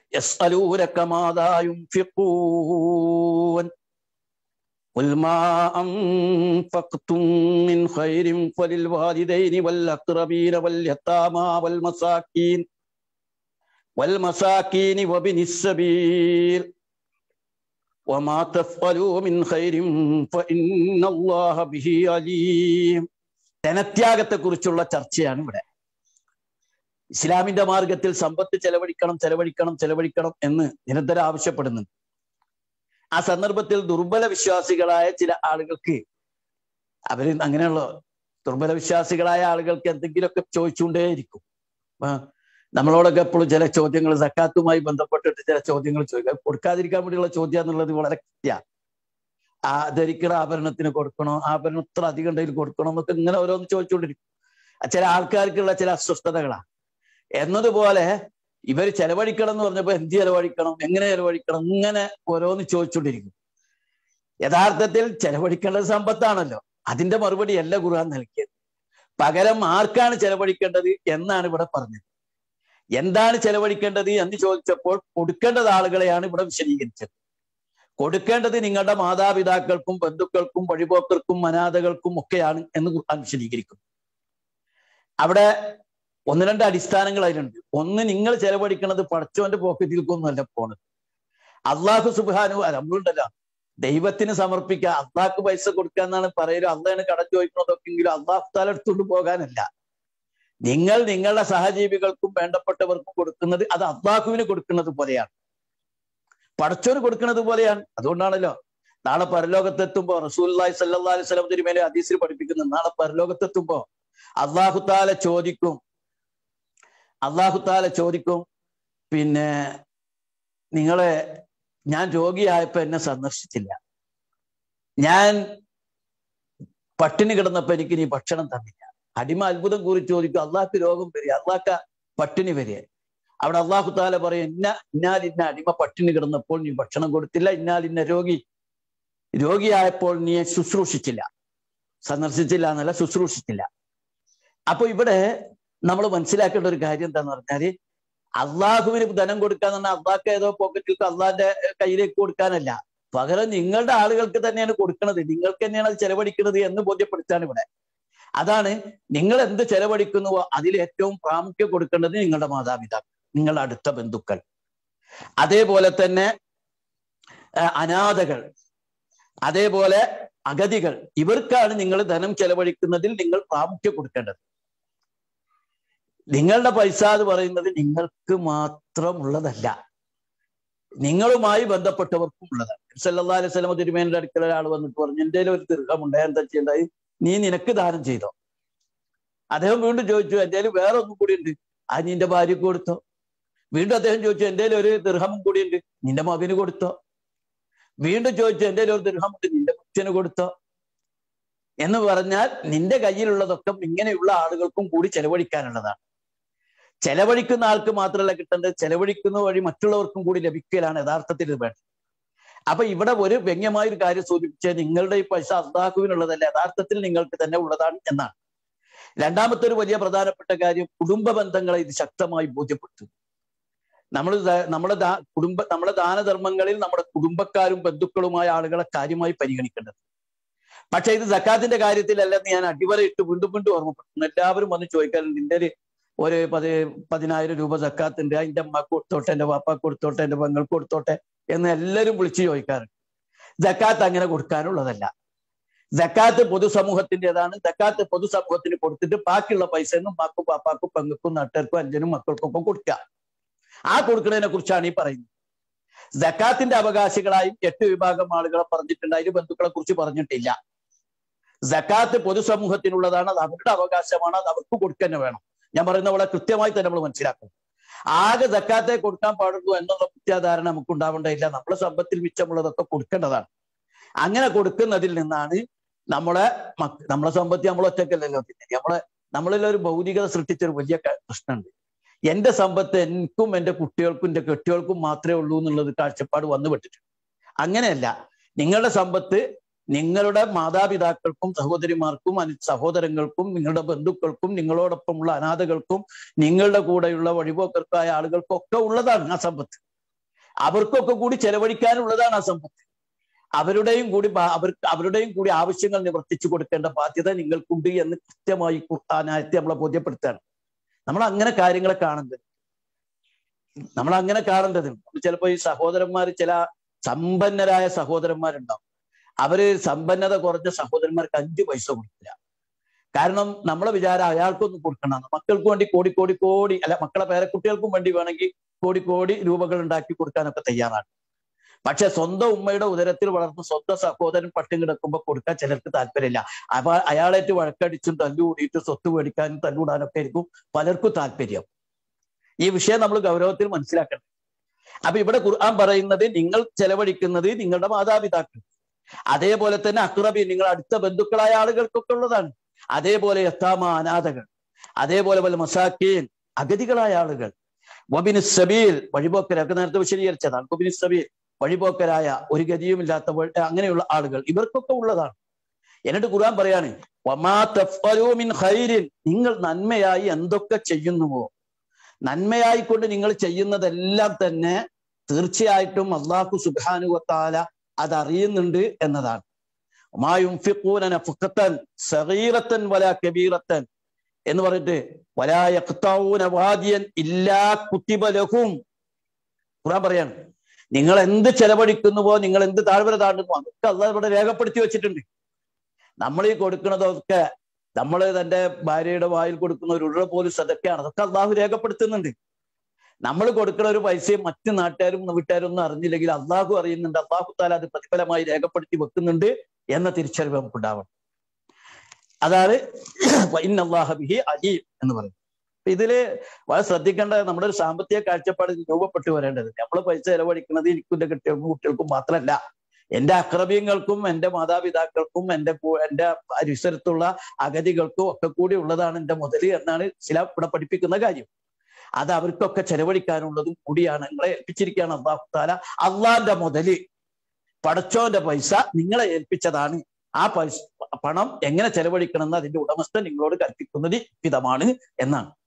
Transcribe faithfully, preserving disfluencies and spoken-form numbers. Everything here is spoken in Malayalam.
യസ്അലൂനക മാദാ യുൻഫിഖൂൻ ഖുൽ മാ അൻഫഖ്തും മിൻ ഖൈരിൻ ഫലിൽ വാലിദൈനി വൽ അഖ്റബീന വൽ യതാമാ വൽ മസാകീൻ വൽ മസാകീൻ വബിനിസ് സബീൽ വമാ തഫ്അലൂ മിൻ ഖൈരിൻ ഫഇന്നല്ലാഹ ബിഹി അലീം. ധനത്യാഗത്തെ കുറിച്ചുള്ള ചർച്ചയാണ് ഇവിടെ. ഇസ്ലാമിന്റെ മാർഗത്തിൽ സമ്പത്ത് ചെലവഴിക്കണം ചെലവഴിക്കണം ചെലവഴിക്കണം എന്ന് നിരന്തരം ആവശ്യപ്പെടുന്നുണ്ട്. ആ സന്ദർഭത്തിൽ ദുർബല വിശ്വാസികളായ ചില ആളുകൾക്ക്, അവര് അങ്ങനെയുള്ള ദുർബല വിശ്വാസികളായ ആളുകൾക്ക് എന്തെങ്കിലുമൊക്കെ ചോദിച്ചുകൊണ്ടേയിരിക്കും. നമ്മളോടൊക്കെ എപ്പോഴും ചില ചോദ്യങ്ങൾ സക്കാത്തുമായി ബന്ധപ്പെട്ടിട്ട് ചില ചോദ്യങ്ങൾ ചോദിക്കുക. കൊടുക്കാതിരിക്കാൻ വേണ്ടിയുള്ള ചോദ്യം എന്നുള്ളത് വളരെ കൃത്യമാണ്. ആ ധരിക്കണ ആഭരണത്തിന് കൊടുക്കണോ, ആഭരണം ഇത്ര അധികം ഉണ്ടെങ്കിൽ കൊടുക്കണോ എന്നൊക്കെ ഇങ്ങനെ ഓരോന്ന് ചോദിച്ചുകൊണ്ടിരിക്കും. ചില ആൾക്കാർക്കുള്ള ചില അസ്വസ്ഥതകളാണ്. എന്നതുപോലെ ഇവർ ചെലവഴിക്കണം എന്ന് പറഞ്ഞപ്പോ എന്ത് ചെലവഴിക്കണം, എങ്ങനെ ചെലവഴിക്കണം, ഇങ്ങനെ ഓരോന്ന് ചോദിച്ചുകൊണ്ടിരിക്കും. യഥാർത്ഥത്തിൽ ചെലവഴിക്കേണ്ടത് സമ്പത്താണല്ലോ. അതിന്റെ മറുപടി അല്ല ഖുർആൻ നൽകിയത്. പകരം ആർക്കാണ് ചെലവഴിക്കേണ്ടത് എന്നാണ് ഇവിടെ പറഞ്ഞത്. എന്താണ് ചെലവഴിക്കേണ്ടത് എന്ന് ചോദിച്ചപ്പോൾ കൊടുക്കേണ്ടത് ആളുകളെയാണ് ഇവിടെ വിശദീകരിച്ചത്. കൊടുക്കേണ്ടത് നിങ്ങളുടെ മാതാപിതാക്കൾക്കും ബന്ധുക്കൾക്കും വഴിപോക്കർക്കും അനാഥകൾക്കും ഒക്കെയാണ് എന്ന് ഖുർആൻ വിശദീകരിക്കും. അവിടെ ഒന്ന് രണ്ട് അടിസ്ഥാനങ്ങൾ അതിലുണ്ട്. ഒന്ന്, നിങ്ങൾ ചെലവഴിക്കുന്നത് പടച്ചോന്റെ പോക്കറ്റിലേക്കൊന്നുമല്ല പോണത്. അള്ളാഹു സുബ്ഹാനഹു നമ്മളുണ്ടല്ലോ ദൈവത്തിന് സമർപ്പിക്കുക, അള്ളാഹ്ക്ക് പൈസ കൊടുക്കുക എന്നാണ് പറയുക. അള്ളാഹാണ് കടം ചോദിക്കുന്നതൊക്കെങ്കിലും അള്ളാഹു താല എടുത്തുകൊണ്ട് പോകാനല്ല. നിങ്ങൾ നിങ്ങളുടെ സഹജീവികൾക്കും വേണ്ടപ്പെട്ടവർക്കും കൊടുക്കുന്നത് അത് അള്ളാഹുവിന് കൊടുക്കുന്നത് പോലെയാണ്, പടച്ചോന് കൊടുക്കുന്നത് പോലെയാണ്. അതുകൊണ്ടാണല്ലോ നാളെ പരലോകത്തെത്തുമ്പോ റസൂലുള്ളാഹി സ്വല്ലല്ലാഹു അലൈഹി വസല്ലം തിരുമേനി ഹദീസിൽ പഠിപ്പിക്കുന്നത്, നാളെ പരലോകത്തെത്തുമ്പോ അള്ളാഹു താല ചോദിക്കും അള്ളാഹു താല ചോദിക്കും പിന്നെ നിങ്ങളെ ഞാൻ രോഗിയായപ്പോ എന്നെ സന്ദർശിച്ചില്ല, ഞാൻ പട്ടിണി കിടന്നപ്പോ എനിക്ക് നീ ഭക്ഷണം തന്നില്ല. അടിമ അത്ഭുതം കുറിച്ച് ചോദിക്കും, അള്ളാഹ്ക്ക് രോഗം വരിക, അള്ളാഹ്ക്ക് പട്ടിണി വരിക. അവിടെ അള്ളാഹു താല പറയും, ഇന്ന ഇന്നാൽ ഇന്ന അടിമ പട്ടിണി കിടന്നപ്പോൾ നീ ഭക്ഷണം കൊടുത്തില്ല, ഇന്നാൽ ഇന്ന രോഗി രോഗിയായപ്പോൾ നീ ശുശ്രൂഷിച്ചില്ല, സന്ദർശിച്ചില്ല എന്നല്ല ശുശ്രൂഷിച്ചില്ല. അപ്പൊ ഇവിടെ നമ്മൾ മനസ്സിലാക്കേണ്ട ഒരു കാര്യം എന്താന്ന് പറഞ്ഞാല്, അള്ളാഹുവിന് ധനം കൊടുക്കാന്ന് പറഞ്ഞാൽ അള്ളാഹ്ക്ക് ഏതോ പോക്കറ്റിലേക്ക് അള്ളാഹിന്റെ കയ്യിലേക്ക് കൊടുക്കാനല്ല, പകരം നിങ്ങളുടെ ആളുകൾക്ക് തന്നെയാണ് കൊടുക്കുന്നത്, നിങ്ങൾക്ക് തന്നെയാണ് അത് ചെലവഴിക്കുന്നത് എന്ന് ബോധ്യപ്പെടുത്താണ് ഇവിടെ. അതാണ് നിങ്ങൾ എന്ത് ചെലവഴിക്കുന്നുവോ അതിൽ ഏറ്റവും പ്രാമുഖ്യം കൊടുക്കേണ്ടത് നിങ്ങളുടെ മാതാപിതാക്കൾ, നിങ്ങളുടെ അടുത്ത ബന്ധുക്കൾ, അതേപോലെ തന്നെ അനാഥകൾ, അതേപോലെ അഗതികൾ. ഇവർക്കാണ് നിങ്ങൾ ധനം ചെലവഴിക്കുന്നതിൽ നിങ്ങൾ പ്രാമുഖ്യം കൊടുക്കേണ്ടത്. നിങ്ങളുടെ പൈസ എന്ന് പറയുന്നത് നിങ്ങൾക്ക് മാത്രമുള്ളതല്ല, നിങ്ങളുമായി ബന്ധപ്പെട്ടവർക്കും ഉള്ളതാണ്. സല്ലല്ലാഹു അലൈഹി വസല്ലം തിരുമേനിയുടെ അടുക്കൽ ഒരാൾ വന്നിട്ട് പറഞ്ഞു, എൻ്റെ ഒരു ദീർഘമുണ്ട്, എന്താ ചെയ്യേണ്ടത്, നീ നിനക്ക് ദാനം ചെയ്തോ. അദ്ദേഹം വീണ്ടും ചോദിച്ചു, എൻ്റെ വേറെ ഒന്നും കൂടി ഉണ്ട്, ആ നിന്റെ ഭാര്യക്ക് കൊടുത്തോ. വീണ്ടും അദ്ദേഹം ചോദിച്ചു, എൻ്റെ ഒരു ദീർഘമും കൂടി ഉണ്ട്, നിന്റെ മകന് കൊടുത്തോ. വീണ്ടും ചോദിച്ചു, എൻ്റെ ഒരു ദീർഘമുണ്ട്, നിന്റെ പുച്ഛന് കൊടുത്തോ. എന്ന് പറഞ്ഞാൽ നിന്റെ കയ്യിലുള്ളതൊക്കെ ഇങ്ങനെയുള്ള ആളുകൾക്കും കൂടി ചെലവഴിക്കാനുള്ളതാണ്. ചെലവഴിക്കുന്ന ആൾക്ക് മാത്രമല്ല കിട്ടേണ്ടത്, ചെലവഴിക്കുന്ന വഴി മറ്റുള്ളവർക്കും കൂടി ലഭിക്കലാണ് യഥാർത്ഥത്തിൽ ഇത് വേണ്ടത്. അപ്പൊ ഇവിടെ ഒരു വ്യംഗ്യമായ ഒരു കാര്യം സൂചിപ്പിച്ചത്, നിങ്ങളുടെ ഈ പൈസ അള്ളാഹുവിനുള്ളതല്ല, യഥാർത്ഥത്തിൽ നിങ്ങൾക്ക് തന്നെ ഉള്ളതാണ് എന്നാണ്. രണ്ടാമത്തെ ഒരു വലിയ പ്രധാനപ്പെട്ട കാര്യം, കുടുംബ ബന്ധങ്ങളെ ഇത് ശക്തമായി ബോധ്യപ്പെടുത്തുന്നു. നമ്മൾ നമ്മുടെ കുടുംബ നമ്മുടെ ദാനധർമ്മങ്ങളിൽ നമ്മുടെ കുടുംബക്കാരും ബന്ധുക്കളുമായ ആളുകളെ കാര്യമായി പരിഗണിക്കേണ്ടത്. പക്ഷെ ഇത് സക്കാത്തിന്റെ കാര്യത്തിലല്ലെന്ന് ഞാൻ അടിവരയിട്ട് വീണ്ടും വീണ്ടും ഓർമ്മപ്പെടുത്തുന്നു. എല്ലാവരും വന്ന് ചോദിക്കാറുണ്ട്, നിന്റെ ഒരു പതി പതിനായിരം രൂപ സക്കാത്തുണ്ട്, അതിന്റെ അമ്മക്ക് കൊടുത്തോട്ടെ, എന്റെ വാപ്പാക്ക് കൊടുത്തോട്ടെ, എന്റെ പെങ്ങൾക്ക് കൊടുത്തോട്ടെ എന്ന് എല്ലാവരും വിളിച്ചു ചോദിക്കാറുണ്ട്. സക്കാത്ത് അങ്ങനെ കൊടുക്കാനുള്ളതല്ല. സക്കാത്ത് പൊതുസമൂഹത്തിൻ്റെതാണ്. സക്കാത്ത് പൊതുസമൂഹത്തിന് കൊടുത്തിട്ട് ബാക്കിയുള്ള പൈസ ഒന്നും മാക്കും പാപ്പാക്കും പെങ്ങൾക്കും നാട്ടുകാർക്കും അഞ്ചനും മക്കൾക്കൊപ്പം കൊടുക്കുക. ആ കൊടുക്കുന്നതിനെ കുറിച്ചാണ് ഈ പറയുന്നത്. സക്കാത്തിന്റെ അവകാശികളായും എട്ട് വിഭാഗം ആളുകളെ പറഞ്ഞിട്ടുണ്ട്, അതിന് ബന്ധുക്കളെ കുറിച്ച് പറഞ്ഞിട്ടില്ല. സക്കാത്ത് പൊതുസമൂഹത്തിനുള്ളതാണ്, അത് അവരുടെ അവകാശമാണ്, അത് അവർക്ക് കൊടുക്കുക വേണം. ഞാൻ പറയുന്ന വളരെ കൃത്യമായി തന്നെ നമ്മൾ മനസ്സിലാക്കണം. ആകെ സക്കാത്തെ കൊടുക്കാൻ പാടുള്ളൂ എന്നുള്ള മുഖ്യധാരണ നമുക്ക് ഉണ്ടാവേണ്ടതില്ല. നമ്മളെ സമ്പത്തിൽ മിച്ചമുള്ളതൊക്കെ കൊടുക്കേണ്ടതാണ്. അങ്ങനെ കൊടുക്കുന്നതിൽ നിന്നാണ് നമ്മളെ നമ്മളെ സമ്പത്തി നമ്മൾ ഒറ്റക്കല്ലല്ലോ. പിന്നെ നമ്മളെ നമ്മളിൽ ഒരു ഭൗതികത സൃഷ്ടിച്ചൊരു വലിയ പ്രശ്നമുണ്ട്. എന്റെ സമ്പത്ത് എനിക്കും എൻ്റെ കുട്ടികൾക്കും എൻ്റെ കെട്ടികൾക്കും മാത്രമേ ഉള്ളൂ എന്നുള്ളത് കാഴ്ചപ്പാട് വന്നു പെട്ടിട്ടുണ്ട്. അങ്ങനെയല്ല, നിങ്ങളുടെ സമ്പത്ത് നിങ്ങളുടെ മാതാപിതാക്കൾക്കും സഹോദരിമാർക്കും സഹോദരങ്ങൾക്കും നിങ്ങളുടെ ബന്ധുക്കൾക്കും നിങ്ങളോടൊപ്പമുള്ള അനാഥകൾക്കും നിങ്ങളുടെ കൂടെയുള്ള വഴിപോക്കർക്കായ ആളുകൾക്കൊക്കെ ഉള്ളതാണ് ആ സമ്പത്ത്. അവർക്കൊക്കെ കൂടി ചെലവഴിക്കാനുള്ളതാണ് ആ സമ്പത്ത്. അവരുടെയും കൂടി അവർ അവരുടെയും കൂടി ആവശ്യങ്ങൾ നിവർത്തിച്ചു കൊടുക്കേണ്ട ബാധ്യത നിങ്ങൾക്കുണ്ട് എന്ന് കൃത്യമായി ഖുർആനായത്തെ നമ്മളെ ബോധ്യപ്പെടുത്തുകയാണ്. നമ്മൾ അങ്ങനെ കാര്യങ്ങളെ കാണുന്നത് നമ്മൾ അങ്ങനെ കാണേണ്ടത് ചിലപ്പോൾ ഈ സഹോദരന്മാർ, ചില സമ്പന്നരായ സഹോദരന്മാരുണ്ടാവും. അവര് സമ്പന്നത കുറഞ്ഞ സഹോദരന്മാർക്ക് അഞ്ചു പൈസ കൊടുക്കില്ല. കാരണം നമ്മളെ വിചാരം അയാൾക്കൊന്നും കൊടുക്കണം, മക്കൾക്ക് വേണ്ടി കോടി കോടി കോടി അല്ല മക്കളെ പേരക്കുട്ടികൾക്കും വേണ്ടി വേണമെങ്കിൽ കോടി കോടി രൂപകൾ ഉണ്ടാക്കി കൊടുക്കാനൊക്കെ തയ്യാറാണ്. പക്ഷെ സ്വന്തം ഉമ്മയുടെ ഉദരത്തിൽ വളർന്ന് സ്വന്തം സഹോദരൻ പട്ടിണി കിടക്കുമ്പോൾ കൊടുക്കാൻ ചിലർക്ക് താല്പര്യമില്ല. അപ്പൊ അയാളേറ്റ് വഴക്കടിച്ചും തല്ലുകൂടിയിട്ട് സ്വത്ത് മേടിക്കാനും തല്ലുകൂടാനൊക്കെ ആയിരിക്കും പലർക്കും താല്പര്യം. ഈ വിഷയം നമ്മൾ ഗൗരവത്തിൽ മനസ്സിലാക്കണം. അപ്പൊ ഇവിടെ ഖുർആൻ പറയുന്നത് നിങ്ങൾ ചെലവഴിക്കുന്നത് നിങ്ങളുടെ മാതാപിതാക്കൾ, അതേപോലെ തന്നെ അഖ്റബി നിങ്ങൾ അടുത്ത ബന്ധുക്കളായ ആളുകൾക്കൊക്കെ ഉള്ളതാണ്. അതേപോലെ യത്താമ അനാഥകൾ, അതേപോലെ വൽ മസാക്കീൻ അഗതികളായ ആളുകൾ, വബിന് സബീൽ വഴിപോക്കരൊക്കെ നേരത്തെ വിശദീകരിച്ചതാണ്. വബിന് സബീൽ വഴിപോക്കരായ ഒരു ഗതിയുമില്ലാത്ത അങ്ങനെയുള്ള ആളുകൾ, ഇവർക്കൊക്കെ ഉള്ളതാണ്. എന്നിട്ട് ഖുർആൻ പറയാണ് വമാ തഫ്അലൂ മിൻ ഖൈരിൻ, നിങ്ങൾ നന്മയായി എന്തൊക്കെ ചെയ്യുന്നുവോ, നന്മയായിക്കൊണ്ട് നിങ്ങൾ ചെയ്യുന്നതെല്ലാം തന്നെ തീർച്ചയായിട്ടും അല്ലാഹു സുബ്ഹാനഹു വ തആല അതറിയുന്നുണ്ട് എന്നതാണ്. വമാ യുൻഫിഖൂന നഫഖതൻ സഗീറതൻ വലാ കബീറതൻ എന്ന് പറഞ്ഞിട്ട് വലാ യഖ്തഊന വാദിയൻ ഇല്ലാ കുതിബ ലഹും. ഖുർആൻ പറയാണ് നിങ്ങൾ എന്ത് ചെലവഴിക്കുന്നുവോ, നിങ്ങൾ എന്ത് താഴ്വര താണ്ടുന്നുവോ അതൊക്കെ അല്ലാഹു ഇവിടെ രേഖപ്പെടുത്തി വെച്ചിട്ടുണ്ട്. നമ്മൾ ഈ കൊടുക്കുന്നതൊക്കെ, നമ്മൾ തന്റെ ഭാര്യയുടെ വായിൽ കൊടുക്കുന്ന ഒരു ഉരുള പോലും സദക്കയാണ്, അതൊക്കെ അള്ളാഹു രേഖപ്പെടുത്തുന്നുണ്ട്. നമ്മൾ കൊടുക്കുന്ന ഒരു പൈസയും മറ്റു നാട്ടുകാരും വീട്ടുകാരും ഒന്നും അറിഞ്ഞില്ലെങ്കിൽ അള്ളാഹു അറിയുന്നുണ്ട്. അള്ളാഹു താല അത് പ്രതിഫലമായി രേഖപ്പെടുത്തി വെക്കുന്നുണ്ട് എന്ന തിരിച്ചറിവ് നമുക്ക് ഉണ്ടാവണം. അതാണ് ഇന്നല്ലാഹ ബിഹി അലീം എന്ന് പറയുന്നത്. ഇതില് വളരെ ശ്രദ്ധിക്കേണ്ട നമ്മുടെ ഒരു സാമ്പത്തിക കാഴ്ചപ്പാട് രൂപപ്പെട്ടു വരേണ്ടത്. നമ്മൾ പൈസ ചെലവഴിക്കുന്നത് എനിക്കും എന്റെ കുട്ടികൾക്കും കുട്ടികൾക്കും മാത്രമല്ല, എന്റെ അക്രബീയങ്ങൾക്കും എന്റെ മാതാപിതാക്കൾക്കും എന്റെ എന്റെ പരിസരത്തുള്ള അഗതികൾക്കും ഒക്കെ കൂടി ഉള്ളതാണ് എന്റെ മുതല് എന്നാണ് ഇസ്ലാം ഇവിടെ പഠിപ്പിക്കുന്ന കാര്യം. അത് അവർക്കൊക്കെ ചെലവഴിക്കാനുള്ളതും കൂടിയാണ്. നിങ്ങളെ ഏൽപ്പിച്ചിരിക്കുകയാണ് അല്ലാഹു തആല. അള്ളാന്റെ മുതല്, പടച്ചോന്റെ പൈസ നിങ്ങളെ ഏൽപ്പിച്ചതാണ്. ആ പൈസ പണം എങ്ങനെ ചെലവഴിക്കണം എന്ന് അതിന്റെ ഉടമസ്ഥൻ നിങ്ങളോട് കൽപ്പിക്കുന്നത് വിധമാണ് എന്നാണ്.